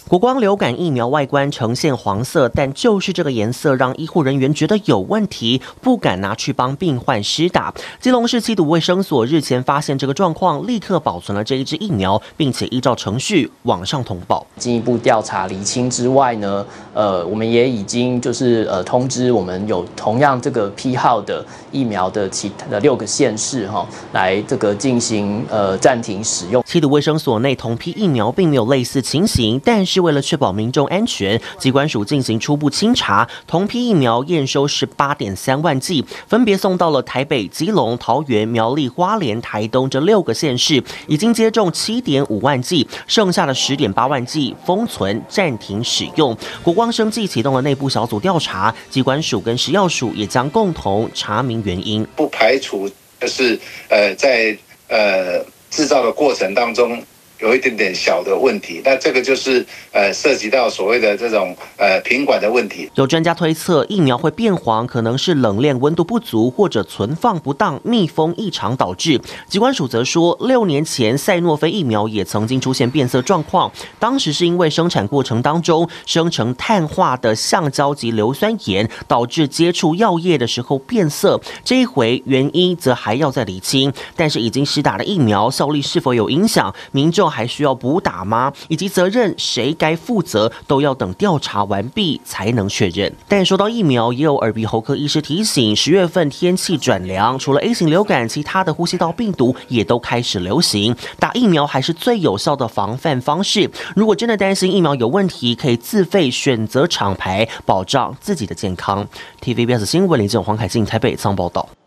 国光流感疫苗外观呈现黄色，但就是这个颜色让医护人员觉得有问题，不敢拿去帮病患施打。基隆市七堵卫生所日前发现这个状况，立刻保存了这一支疫苗，并且依照程序往上通报。 进一步调查厘清之外呢，我们也已经通知我们有同样这个批号的疫苗的其他的6个县市来进行暂停使用。 七堵卫生所内同批疫苗并没有类似情形，但是为了确保民众安全，疾管署进行初步清查，同批疫苗验收18.3万剂，分别送到了台北、基隆、桃园、苗栗、花莲、台东这6个县市，已经接种7.5万剂，剩下的10.8万剂封存暂停使用。国光生技启动了内部小组调查，疾管署跟食药署也将共同查明原因， 不排除就是在制造的过程当中有一点点小的问题，那这个就是涉及到所谓的这种品管的问题。 有专家推测，疫苗会变黄，可能是冷链温度不足或者存放不当、密封异常导致。疾管署则说，6年前赛诺菲疫苗也曾经出现变色状况，当时是因为生产过程当中生成碳化的橡胶及硫酸盐，导致接触药液的时候变色。这一回原因则还要再厘清，但是已经施打的疫苗效力是否有影响，民众还需要补打吗？以及责任谁该负责，都要等调查完毕才能确认。但说到疫苗，也有耳鼻喉科医师提醒，10月份天气转凉，除了 A 型流感，其他的呼吸道病毒也都开始流行。打疫苗还是最有效的防范方式。如果真的担心疫苗有问题，可以自费选择厂牌，保障自己的健康。TVBS 新闻林正黄凯进台北仓报道。